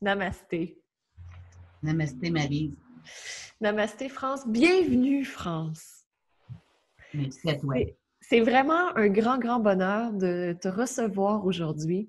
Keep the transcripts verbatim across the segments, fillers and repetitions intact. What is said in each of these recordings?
Namasté. Namasté, Maryse. Namasté, France. Bienvenue, France. Merci à toi. C'est, c'est vraiment un grand, grand bonheur de te recevoir aujourd'hui.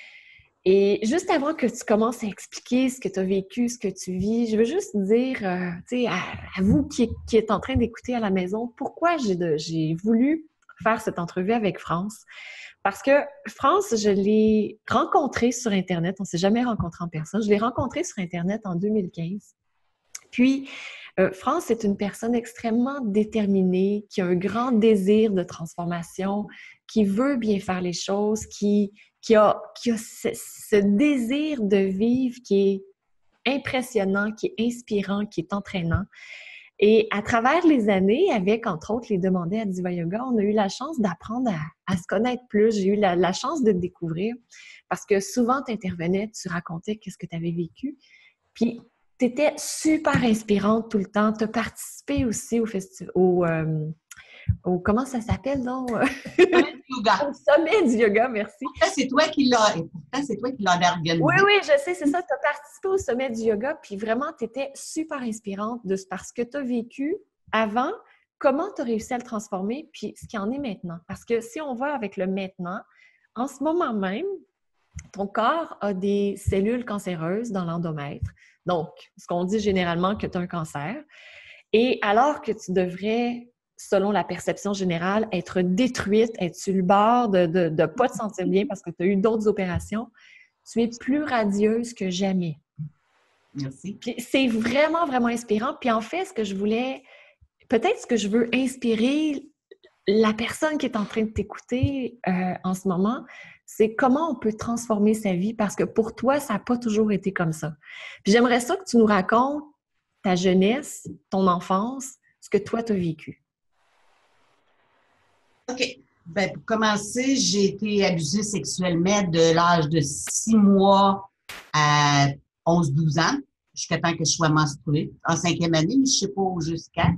Et juste avant que tu commences à expliquer ce que tu as vécu, ce que tu vis, je veux juste dire, euh, tu sais, à, à vous qui, qui êtes en train d'écouter à la maison, pourquoi j'ai, de, j'ai voulu faire cette entrevue avec France. Parce que France, je l'ai rencontrée sur Internet. On ne s'est jamais rencontré en personne. Je l'ai rencontrée sur Internet en deux mille quinze. Puis, euh, France est une personne extrêmement déterminée, qui a un grand désir de transformation, qui veut bien faire les choses, qui, qui a, qui a ce, ce désir de vivre qui est impressionnant, qui est inspirant, qui est entraînant. Et à travers les années, avec, entre autres, les demandés à Diva Yoga, on a eu la chance d'apprendre à, à se connaître plus. J'ai eu la, la chance de te découvrir parce que souvent, tu intervenais, tu racontais qu'est-ce que tu avais vécu. Puis, tu étais super inspirante tout le temps. Tu as participé aussi au festival, au, euh, au... Comment ça s'appelle, non? Sommet du yoga. Au sommet du yoga, merci. Pourtant, c'est toi qui l'as, et pourtant, c'est toi qui l'as organisé. Oui, oui, je sais, c'est ça. Tu as participé au sommet du yoga, puis vraiment, tu étais super inspirante de parce que tu as vécu avant, comment tu as réussi à le transformer, puis ce qui en est maintenant. Parce que si on va avec le maintenant, en ce moment même, ton corps a des cellules cancéreuses dans l'endomètre. Donc, ce qu'on dit généralement que tu as un cancer. Et alors que tu devrais, selon la perception générale, être détruite, être sur le bord de ne de, de pas te sentir bien parce que tu as eu d'autres opérations, tu es plus radieuse que jamais. Merci. Puis c'est vraiment, vraiment inspirant. Puis en fait, ce que je voulais, peut-être ce que je veux inspirer la personne qui est en train de t'écouter euh, en ce moment, c'est comment on peut transformer sa vie parce que pour toi, ça n'a pas toujours été comme ça. Puis j'aimerais ça que tu nous racontes ta jeunesse, ton enfance, ce que toi, tu as vécu. OK. Ben, pour commencer, j'ai été abusée sexuellement de l'âge de six mois à onze douze ans, jusqu'à temps que je sois menstruée, en cinquième année, mais je ne sais pas jusqu'à.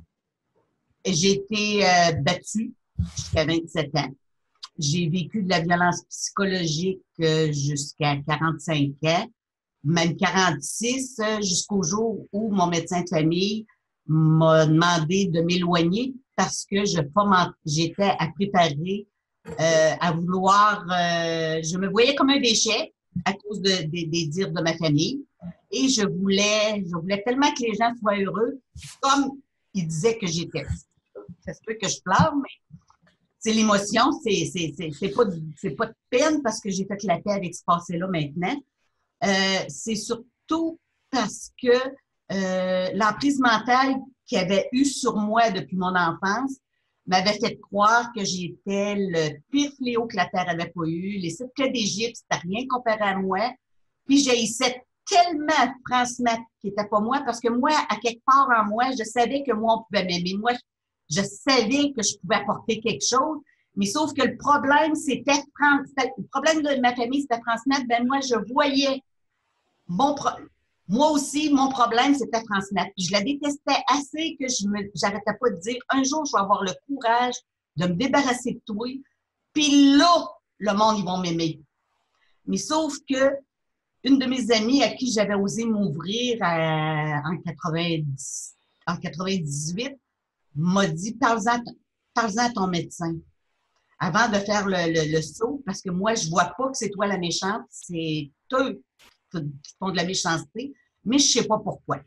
J'ai été euh, battue jusqu'à vingt-sept ans. J'ai vécu de la violence psychologique euh, jusqu'à quarante-cinq ans, même quarante-six, euh, jusqu'au jour où mon médecin de famille m'a demandé de m'éloigner parce que je j'étais à préparer, euh, à vouloir, euh, je me voyais comme un déchet à cause de, de, des dires de ma famille et je voulais, je voulais tellement que les gens soient heureux comme ils disaient que j'étais. Ça se peut que je pleure, mais c'est l'émotion, c'est, c'est, c'est, c'est, pas, c'est pas de peine parce que j'ai fait la paix avec ce passé-là maintenant. Euh, c'est surtout parce que euh, l'emprise mentale qu'il y avait eu sur moi depuis mon enfance m'avait fait croire que j'étais le pire fléau que la Terre avait pas eu. Les sept plaies d'Égypte, c'était rien comparé à moi. Puis j'haïssais tellement France Matt qui était pas moi parce que moi, à quelque part en moi, je savais que moi, on pouvait m'aimer. Moi, je savais que je pouvais apporter quelque chose, mais sauf que le problème, c'était le problème de ma famille, c'était France Matt. Ben moi, je voyais mon pro... moi aussi, mon problème, c'était France Matt. Puis je la détestais assez que je me j'arrêtais pas de dire un jour, je vais avoir le courage de me débarrasser de toi. Puis là, le monde, ils vont m'aimer. Mais sauf que une de mes amies à qui j'avais osé m'ouvrir à, en, quatre-vingt-dix, en quatre-vingt-dix-huit m'a dit, parle-en, parle-en à ton médecin avant de faire le, le, le saut, parce que moi, je vois pas que c'est toi la méchante, c'est eux qui font de la méchanceté, mais je sais pas pourquoi.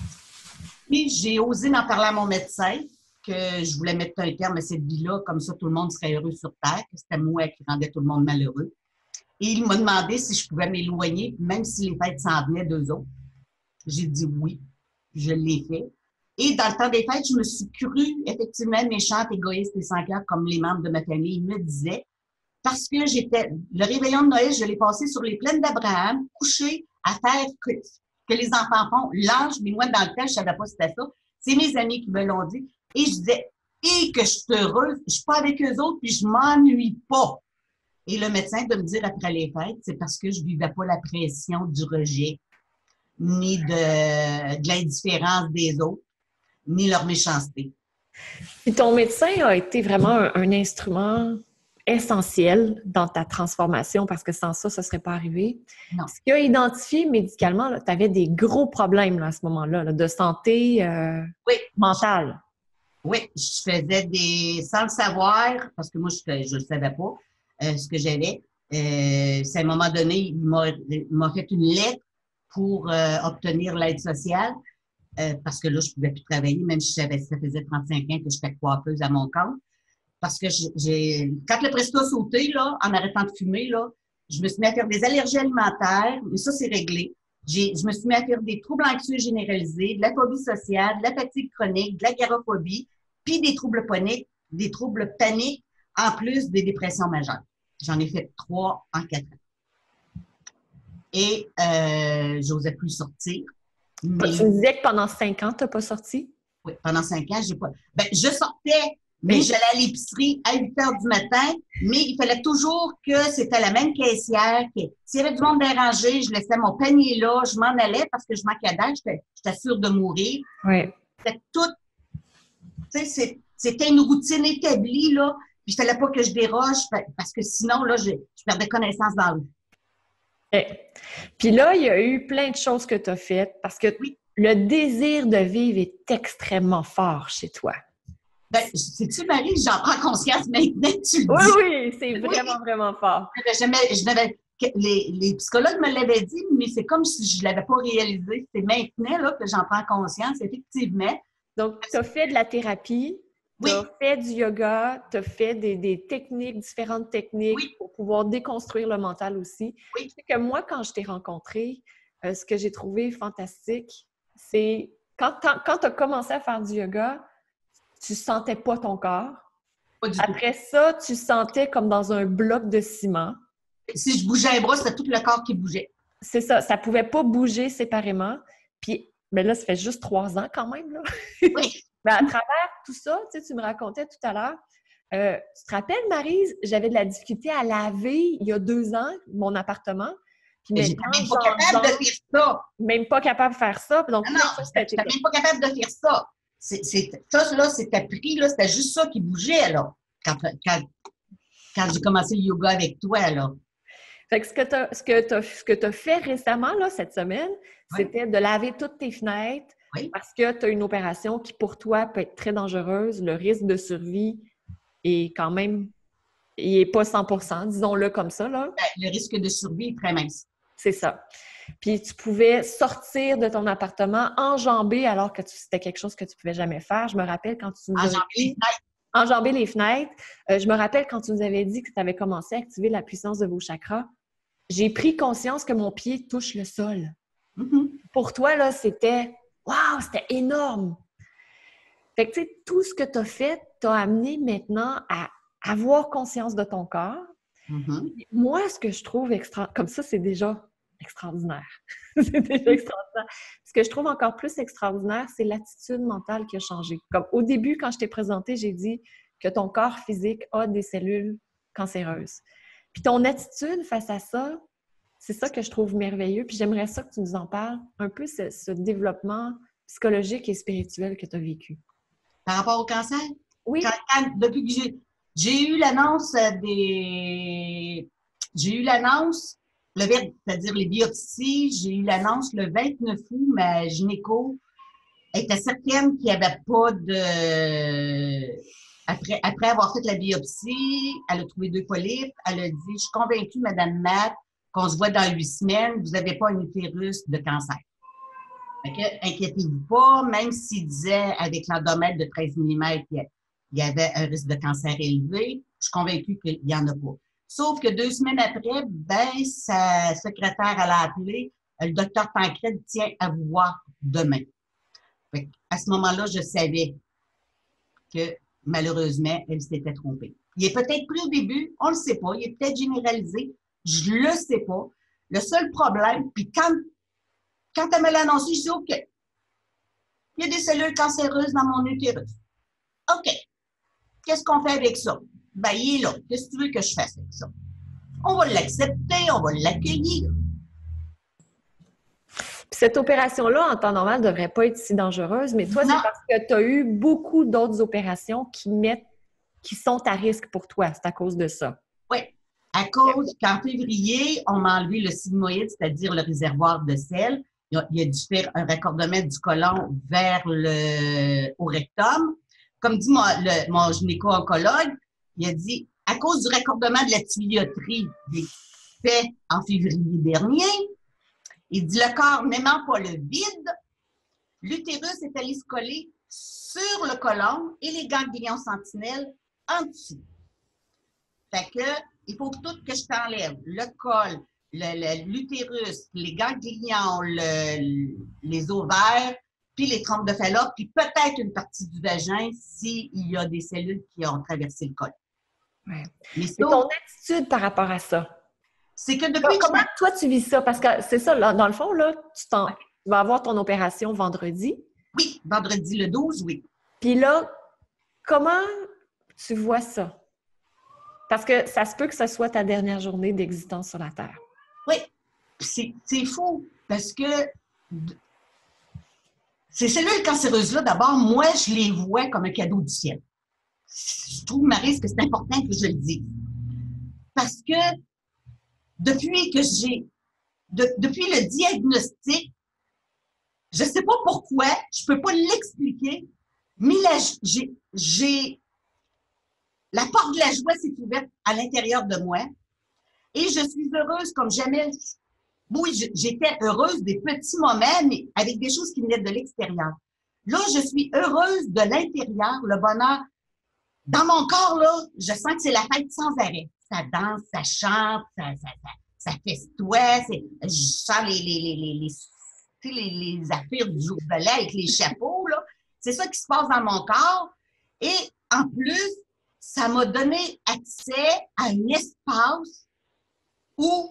Puis j'ai osé en parler à mon médecin, que je voulais mettre un terme à cette vie-là, comme ça tout le monde serait heureux sur Terre, que c'était moi qui rendais tout le monde malheureux. Et il m'a demandé si je pouvais m'éloigner, même si les fêtes s'en venaient d'eux autres. J'ai dit oui, je l'ai fait. Et dans le temps des fêtes, je me suis crue effectivement méchante, égoïste et sans cœur, comme les membres de ma famille me disaient, parce que j'étais, le réveillon de Noël, je l'ai passé sur les plaines d'Abraham, couchée à faire que, que les enfants font l'âge, mais moi, dans le temps, je savais pas si c'était ça. C'est mes amis qui me l'ont dit. Et je disais, et que je suis heureuse, je suis pas avec eux autres, puis je m'ennuie pas. Et le médecin de me dire après les fêtes, c'est parce que je vivais pas la pression du rejet, ni de, de l'indifférence des autres, ni leur méchanceté. Puis ton médecin a été vraiment un, un instrument essentiel dans ta transformation parce que sans ça, ça ne serait pas arrivé. Non. Ce qu'il a identifié médicalement, tu avais des gros problèmes là, à ce moment-là, là, de santé euh, Oui. mentale. Oui, je faisais des... sans le savoir, parce que moi, je ne le savais pas, euh, ce que j'avais. Euh, c'est à un moment donné, il m'a, il m'a fait une lettre pour euh, obtenir l'aide sociale, euh, parce que là, je ne pouvais plus travailler, même si j'avais, ça faisait trente-cinq ans que j'étais coiffeuse à mon compte. Parce que j'ai, quand le Presto a sauté, là, en arrêtant de fumer, là, je me suis mis à faire des allergies alimentaires, mais ça, c'est réglé. J'ai, je me suis mis à faire des troubles anxieux généralisés, de la phobie sociale, de la fatigue chronique, de l'agoraphobie, puis des troubles paniques, des troubles paniques, en plus des dépressions majeures. J'en ai fait trois en quatre ans. Et euh, j'osais plus sortir. Mais... Tu me disais que pendant cinq ans, tu n'as pas sorti? Oui, pendant cinq ans, j'ai pas. Ben, je sortais, mais j'allais à l'épicerie à huit heures du matin, mais il fallait toujours que c'était la même caissière. Que, s'il y avait du monde dérangé, je laissais mon panier là, je m'en allais parce que je manquais d'air, j'étais, j'étais sûre de mourir. Oui. C'était tout. Tu sais, c'était une routine établie, là. Puis il fallait pas que je déroge parce que sinon, là, je, je perdais connaissance dans le. Okay. Puis là, il y a eu plein de choses que tu as faites parce que oui. Le désir de vivre est extrêmement fort chez toi. Ben, sais-tu, Marie, j'en prends conscience maintenant, tu le oui, dis. Oui, oui, c'est vraiment, oui. vraiment fort. Jamais, je n'avais, les, les psychologues me l'avaient dit, mais c'est comme si je ne l'avais pas réalisé. C'est maintenant là, que j'en prends conscience, effectivement. Donc, tu as fait de la thérapie, tu as oui. fait du yoga, tu as fait des, des techniques, différentes techniques oui. pour pouvoir déconstruire le mental aussi. Oui. Tu sais que moi, quand je t'ai rencontrée, euh, ce que j'ai trouvé fantastique, c'est quand, quand tu as commencé à faire du yoga, tu sentais pas ton corps. Pas du Après tout. ça, tu sentais comme dans un bloc de ciment. Si je bougeais un bras, c'était tout le corps qui bougeait. C'est ça. Ça pouvait pas bouger séparément. Puis, ben là, ça fait juste trois ans quand même, là. Oui. Mais à travers tout ça, tu sais, tu me racontais tout à l'heure, euh, tu te rappelles, Maryse, j'avais de la difficulté à laver il y a deux ans mon appartement. Puis mais j'étais même pas capable de faire ça. Même pas capable de faire ça. Donc, non, non, j'étais même pas capable de faire ça. C'est, c'est, ça, là, c'était pris, là, c'était juste ça qui bougeait, là, quand, quand, quand j'ai commencé le yoga avec toi, là. Fait que ce que tu as, ce que t'as, ce que t'as fait récemment, là, cette semaine, oui. c'était de laver toutes tes fenêtres oui. parce que tu as une opération qui, pour toi, peut être très dangereuse. Le risque de survie est quand même, il n'est pas cent pour cent, disons-le comme ça, là. Ben, le risque de survie est très mince. C'est ça. Puis tu pouvais sortir de ton appartement, enjamber, alors que tu, c'était quelque chose que tu ne pouvais jamais faire. Je me rappelle quand tu nous enjamber avais dit... Enjamber les fenêtres. Euh, je me rappelle quand tu nous avais dit que tu avais commencé à activer la puissance de vos chakras. J'ai pris conscience que mon pied touche le sol. Mm-hmm. Pour toi, là, c'était... Waouh, c'était énorme! Fait que, tu sais, tout ce que tu as fait t'a amené maintenant à avoir conscience de ton corps. Mm-hmm. Moi, ce que je trouve extra... Comme ça, c'est déjà extraordinaire. c'est déjà extraordinaire. Ce que je trouve encore plus extraordinaire, c'est l'attitude mentale qui a changé. Comme au début, quand je t'ai présenté, j'ai dit que ton corps physique a des cellules cancéreuses. Puis ton attitude face à ça, c'est ça que je trouve merveilleux. Puis j'aimerais ça que tu nous en parles, un peu ce, ce développement psychologique et spirituel que tu as vécu. Par rapport au cancer? Oui. Quand, quand, depuis que j'ai, j'ai eu l'annonce des... J'ai eu l'annonce, le verbe, c'est-à-dire les biopsies, j'ai eu l'annonce le vingt-neuf août, ma gynéco était certaine qu'il n'y avait pas de... Après, après avoir fait la biopsie, elle a trouvé deux polypes, elle a dit, je suis convaincue, Madame Matt, qu'on se voit dans huit semaines, vous n'avez pas un utérus de cancer. Fait que, inquiétez-vous pas, même s'il disait avec l'endomètre de treize millimètres qu'il y avait un risque de cancer élevé, je suis convaincue qu'il n'y en a pas. Sauf que deux semaines après, ben, sa secrétaire, elle a appelé, le docteur Tancred tient à vous voir demain. Fait à ce moment-là, je savais que malheureusement, elle s'était trompée. Il est peut-être pris au début, on ne le sait pas, il est peut-être généralisé, je ne le sais pas. Le seul problème, puis quand, quand elle me l'a annoncé, je dis OK, il y a des cellules cancéreuses dans mon utérus. OK, qu'est-ce qu'on fait avec ça? Ben, il est là. Qu'est-ce que tu veux que je fasse avec ça? On va l'accepter, on va l'accueillir. Cette opération-là, en temps normal, ne devrait pas être si dangereuse, mais toi, non. c'est parce que tu as eu beaucoup d'autres opérations qui mettent, qui sont à risque pour toi. C'est à cause de ça. Oui. À cause qu'en février, on m'a enlevé le sigmoïde, c'est-à-dire le réservoir de sel. Il a, il a dû faire un raccordement du côlon vers le, au rectum. Comme dit mon, le, mon gynéco-oncologue, il a dit, à cause du raccordement de la tuyauterie fait en février dernier, il dit, le corps n'aimant pas le vide, l'utérus est allé se coller sur le côlon et les ganglions sentinelles en dessous. Fait que, il faut tout que je t'enlève. Le col, l'utérus, les ganglions, le, les ovaires, puis les trompes de Fallope, puis peut-être une partie du vagin s'il y a des cellules qui ont traversé le col. Ouais. Mais Et ton attitude par rapport à ça? C'est que depuis Comment que toi tu vis ça? Parce que c'est ça, là, dans le fond, là, tu, t'en, tu vas avoir ton opération vendredi. Oui, vendredi le douze, oui. Puis là, comment tu vois ça? Parce que ça se peut que ce soit ta dernière journée d'existence sur la Terre. Oui, c'est, c'est fou parce que ces cellules cancéreuses-là, d'abord, moi, je les vois comme un cadeau du ciel. Je trouve, Maryse, que c'est important que je le dise. Parce que depuis que j'ai, de, depuis le diagnostic, je ne sais pas pourquoi, je ne peux pas l'expliquer, mais là, j'ai, j'ai, la porte de la joie s'est ouverte à l'intérieur de moi et je suis heureuse comme jamais. Oui, j'étais heureuse des petits moments, mais avec des choses qui venaient de l'extérieur. Là, je suis heureuse de l'intérieur, le bonheur. Dans mon corps, là, je sens que c'est la fête sans arrêt. Ça danse, ça chante, ça, ça, ça, ça festoie. Je sens les, les, les, les, les, les, les affaires du jour de l'an avec les chapeaux, là. C'est ça qui se passe dans mon corps. Et en plus, ça m'a donné accès à un espace où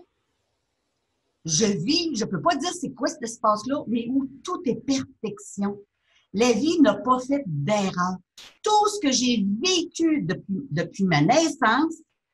je vis, je ne peux pas dire c'est quoi cet espace-là, mais où tout est perfection. La vie n'a pas fait d'erreur. Tout ce que j'ai vécu depuis, depuis ma naissance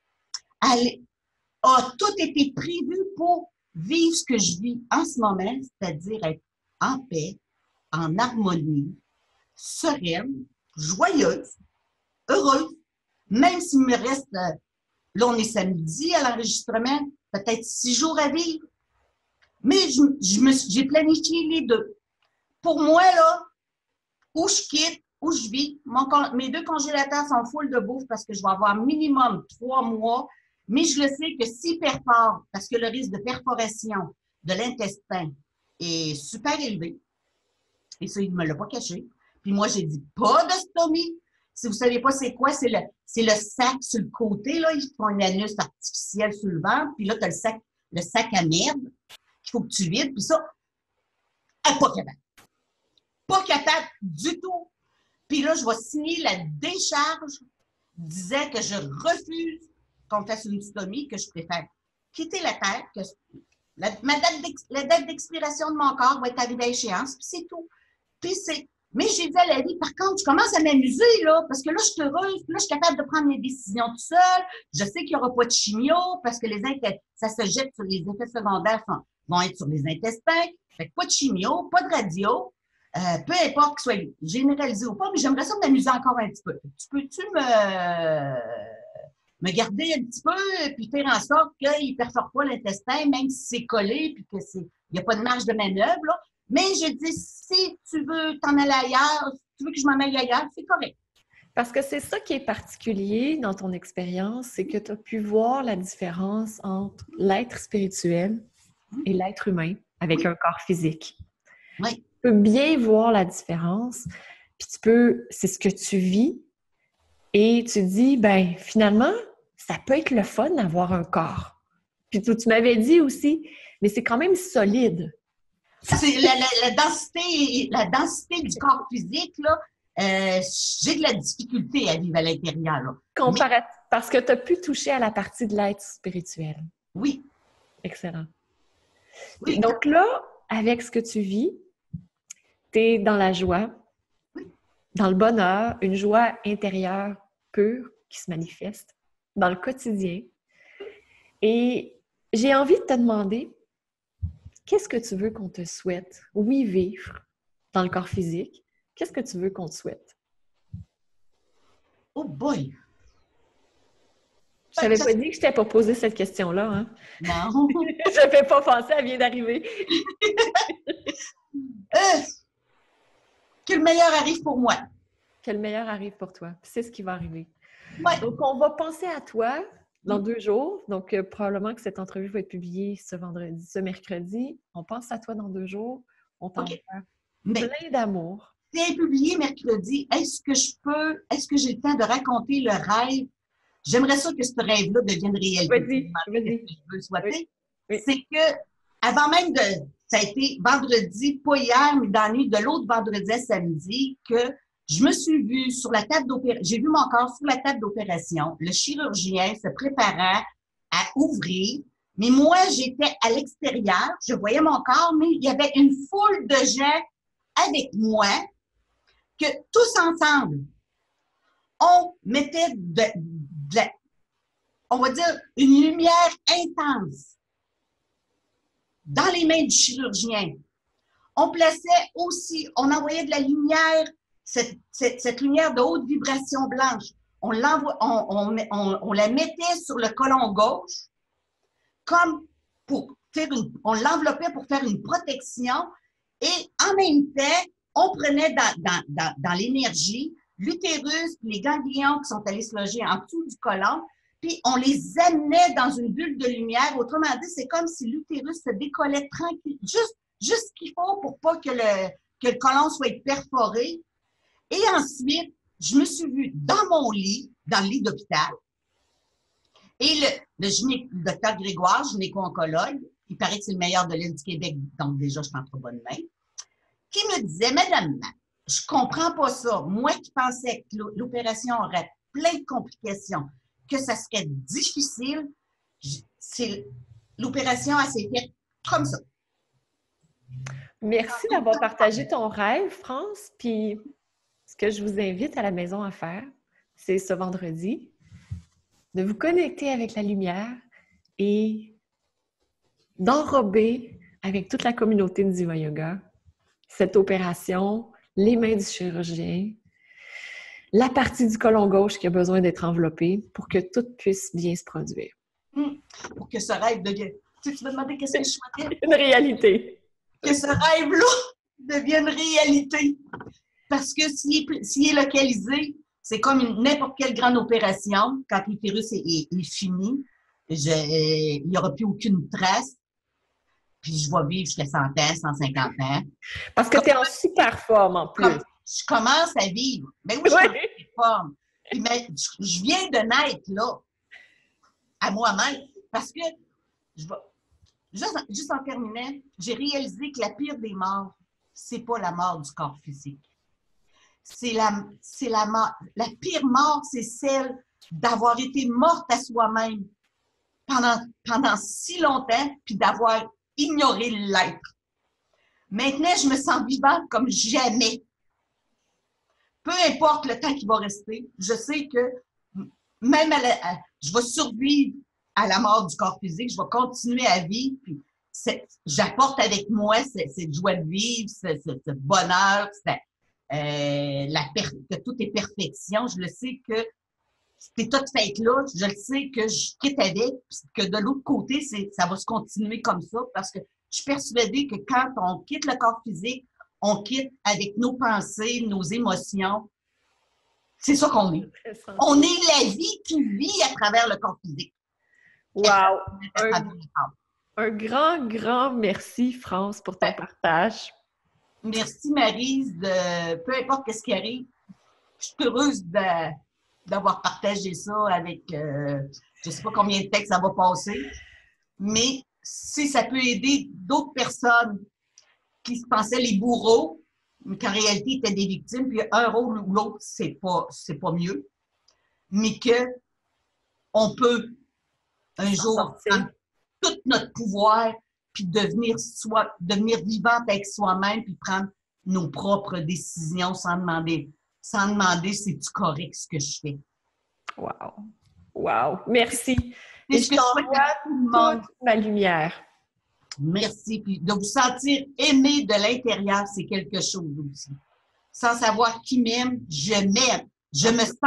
elle, a tout été prévu pour vivre ce que je vis en ce moment, c'est-à-dire être en paix, en harmonie, sereine, joyeuse, heureuse, même s'il me reste, là on est samedi à l'enregistrement, peut-être six jours à vivre, mais je, je me, j'ai planifié les deux. Pour moi, là, où je quitte, où je vis, mon, mes deux congélateurs sont full de bouffe parce que je vais avoir minimum trois mois, mais je le sais que s'ils perforent, parce que le risque de perforation de l'intestin est super élevé, et ça, il ne me l'a pas caché. Puis moi, j'ai dit pas de stomie. Si vous ne savez pas c'est quoi, c'est le, c'est le sac sur le côté, là, ils font une anus artificielle sur le ventre, puis là, tu as le sac, le sac à merde qu'il faut que tu vides, puis ça, elle n'est pas capable. Pas capable du tout. Puis là, je vais signer la décharge disant que je refuse qu'on fasse une stomie, que je préfère quitter la Terre, que la, ma date la date d'expiration de mon corps va être arrivée à échéance, puis c'est tout. Puis c'est... Mais j'ai dit à la vie, par contre, je commence à m'amuser, là, parce que là, je suis heureuse, puis là, je suis capable de prendre mes décisions toute seule. Je sais qu'il n'y aura pas de chimio, parce que les int- ça se jette sur les effets secondaires sont, vont être sur les intestins. Fait que pas de chimio, pas de radio. Euh, peu importe qu'il soit généralisé ou pas, mais j'aimerais ça m'amuser encore un petit peu. Tu peux-tu me, me garder un petit peu, puis faire en sorte qu'il ne perfore pas l'intestin, même si c'est collé, puis que c'est, il n'y a pas de marge de manœuvre, là. Mais je dis, si tu veux t'en aller ailleurs, si tu veux que je m'en aille ailleurs, c'est correct. Parce que c'est ça qui est particulier dans ton expérience, c'est que tu as pu voir la différence entre l'être spirituel et l'être humain avec oui. un corps physique. Oui. Tu peux bien voir la différence, puis tu peux, c'est ce que tu vis, et tu dis, ben finalement, ça peut être le fun d'avoir un corps. Puis tu, tu m'avais dit aussi, mais c'est quand même solide. C'est la, la, la, densité, la densité du corps physique, là, euh, j'ai de la difficulté à vivre à l'intérieur. Là. Comparat- Mais... Parce que tu as pu toucher à la partie de l'être spirituel. Oui. Excellent. Oui. Donc là, avec ce que tu vis, tu es dans la joie, oui. dans le bonheur, une joie intérieure pure qui se manifeste dans le quotidien. Et j'ai envie de te demander, qu'est-ce que tu veux qu'on te souhaite? Oui, vivre dans le corps physique. Qu'est-ce que tu veux qu'on te souhaite? Oh boy! Je t'avais pas dit que j'étais pour poser cette question-là, hein? Non. Je n'avais pas pensé, elle vient d'arriver. euh, que le meilleur arrive pour moi. Que le meilleur arrive pour toi. C'est ce qui va arriver. Ouais. Donc, on va penser à toi dans deux jours. Donc, euh, probablement que cette entrevue va être publiée ce vendredi, ce mercredi. On pense à toi dans deux jours. On t'envoie okay. plein d'amour. C'est publié mercredi. Est-ce que je peux, est-ce que j'ai le temps de raconter le rêve? J'aimerais ça que ce rêve-là devienne réalité. Vas-y, vas-y. Ce que je veux souhaiter. Oui. Oui. C'est que, avant même de, ça a été vendredi, pas hier, mais dans la nuit de l'autre vendredi à samedi, que je me suis vue sur la table d'opération, j'ai vu mon corps sur la table d'opération, le chirurgien se préparant à ouvrir, mais moi, j'étais à l'extérieur, je voyais mon corps, mais il y avait une foule de gens avec moi, que tous ensemble, on mettait de, de la, on va dire, une lumière intense dans les mains du chirurgien. On plaçait aussi, on envoyait de la lumière, cette, cette, cette lumière de haute vibration blanche. On, l'envoie, on, on, on, on la mettait sur le côlon gauche, comme pour faire une, on l'enveloppait pour faire une protection, et en même temps, on prenait dans, dans, dans, dans l'énergie l'utérus, les ganglions qui sont allés se loger en dessous du côlon, puis on les amenait dans une bulle de lumière. Autrement dit, c'est comme si l'utérus se décollait tranquille, juste, juste ce qu'il faut pour pas que le, que le côlon soit perforé. Et ensuite, je me suis vue dans mon lit, dans le lit d'hôpital, et le, le, gyné, le docteur Grégoire, gynéco-oncologue, il paraît que c'est le meilleur de l'île du Québec, donc déjà, je suis en trop bonne main, qui me disait, Madame, je comprends pas ça. Moi qui pensais que l'opération aurait plein de complications, que ça serait difficile, c'est l'opération, elle s'est faite comme ça. Merci d'avoir partagé ton rêve, France. Puis, ce que je vous invite à la maison à faire, c'est ce vendredi, de vous connecter avec la lumière et d'enrober avec toute la communauté de Diva Yoga cette opération, les mains du chirurgien, la partie du côlon gauche qui a besoin d'être enveloppée pour que tout puisse bien se produire. Mmh. Pour que ce rêve devienne... Tu, sais, tu me demandais qu'est-ce que je souhaitais? Une réalité. Que ce rêve-là devienne réalité. Parce que s'il est, s'il est localisé, c'est comme n'importe quelle grande opération. Quand l'utérus est, est, est fini, je, euh, il n'y aura plus aucune trace. Puis je vais vivre jusqu'à cent ans, cent cinquante ans. Parce que tu es en super forme en plus. Comme, je commence à vivre. Ben oui, je suis en super forme. Puis, mais, je, je viens de naître là, à moi-même. Parce que, je vais, juste, juste en terminant, j'ai réalisé que la pire des morts, c'est pas la mort du corps physique. C'est la, c'est la mort. La pire mort, c'est celle d'avoir été morte à soi-même pendant, pendant si longtemps, puis d'avoir ignoré l'être. Maintenant, je me sens vivante comme jamais. Peu importe le temps qui va rester, je sais que même à la, à, je vais survivre à la mort du corps physique, je vais continuer à vivre, puis j'apporte avec moi cette, cette joie de vivre, ce, ce, ce bonheur, cette, euh, la per, que tout est perfection. Je le sais que c'est tout fait là, je le sais que je quitte avec, que de l'autre côté, ça va se continuer comme ça, parce que je suis persuadée que quand on quitte le corps physique, on quitte avec nos pensées, nos émotions. C'est ça qu'on est. On est la vie qui vit à travers le corps physique. Wow! Un, un grand, grand merci, France, pour ton partage. Merci, Maryse, de peu importe ce qui arrive. Je suis heureuse de, d'avoir partagé ça avec, euh, je ne sais pas combien de textes ça va passer, mais si ça peut aider d'autres personnes qui se pensaient les bourreaux, mais qu'en réalité étaient des victimes, puis un rôle ou l'autre, c'est pas, c'est pas mieux, mais que on peut un jour prendre tout notre pouvoir, puis devenir soi, devenir vivante avec soi-même, puis prendre nos propres décisions sans demander, sans demander si c'est correct ce que je fais. Wow! Wow! Merci! Et je t'envoie toute ma lumière. Merci. Puis de vous sentir aimé de l'intérieur, c'est quelque chose aussi. Sans savoir qui m'aime, je m'aime. Je me sens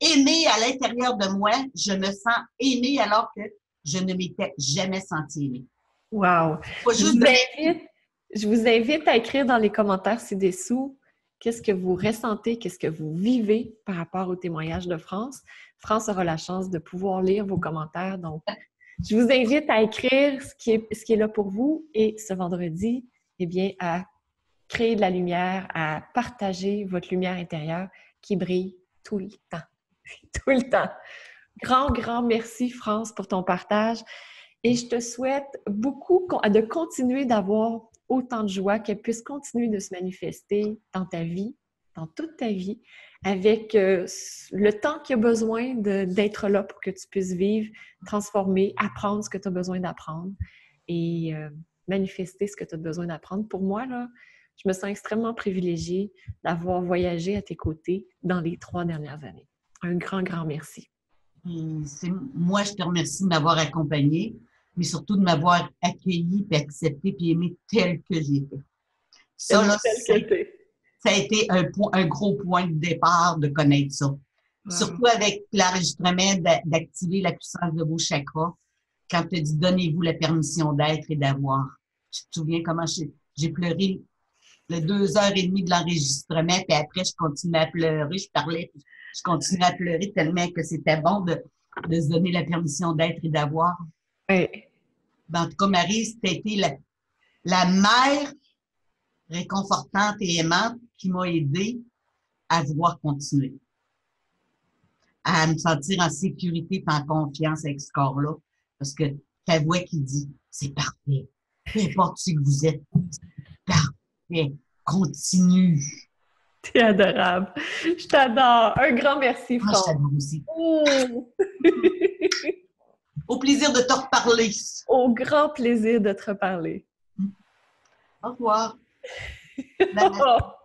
aimée à l'intérieur de moi. Je me sens aimée alors que je ne m'étais jamais sentie aimée. Wow! Pas Je juste vous de... invite, je vous invite à écrire dans les commentaires ci-dessous qu'est-ce que vous ressentez, qu'est-ce que vous vivez par rapport au témoignage de France. France aura la chance de pouvoir lire vos commentaires. Donc, je vous invite à écrire ce qui est, ce qui est là pour vous et ce vendredi, eh bien, à créer de la lumière, à partager votre lumière intérieure qui brille tout le temps. Tout le temps. Grand, grand merci, France, pour ton partage. Et je te souhaite beaucoup de continuer d'avoir autant de joie, qu'elle puisse continuer de se manifester dans ta vie, dans toute ta vie, avec euh, le temps qu'il y a besoin de, d'être là pour que tu puisses vivre, transformer, apprendre ce que tu as besoin d'apprendre et euh, manifester ce que tu as besoin d'apprendre. Pour moi, là, je me sens extrêmement privilégiée d'avoir voyagé à tes côtés dans les trois dernières années. Un grand, grand merci. C'est, moi, je te remercie de m'avoir accompagnée, mais surtout de m'avoir accueillie, puis acceptée, puis aimée telle que j'étais. Ça, là, ça, ça a été un, un gros point de départ de connaître ça. Wow. Surtout avec l'enregistrement d'activer la puissance de vos chakras, quand tu as dit « Donnez-vous la permission d'être et d'avoir ». Tu te souviens comment j'ai pleuré les deux heures et demie de l'enregistrement, puis après, je continuais à pleurer, je parlais, puis je continuais à pleurer tellement que c'était bon de, de se donner la permission d'être et d'avoir. Oui. Ben, en tout cas, Marie, c'était été la, la mère réconfortante et aimante qui m'a aidée à vouloir continuer, à me sentir en sécurité et en confiance avec ce corps-là, parce que ta voix qui dit « c'est parfait, peu importe ce que vous êtes, c'est parfait, continue ». T'es adorable. Je t'adore. Un grand merci, Moi, France. je t'adore aussi. Oh. Au plaisir de te reparler. Au grand plaisir de te reparler. Au revoir. Bye.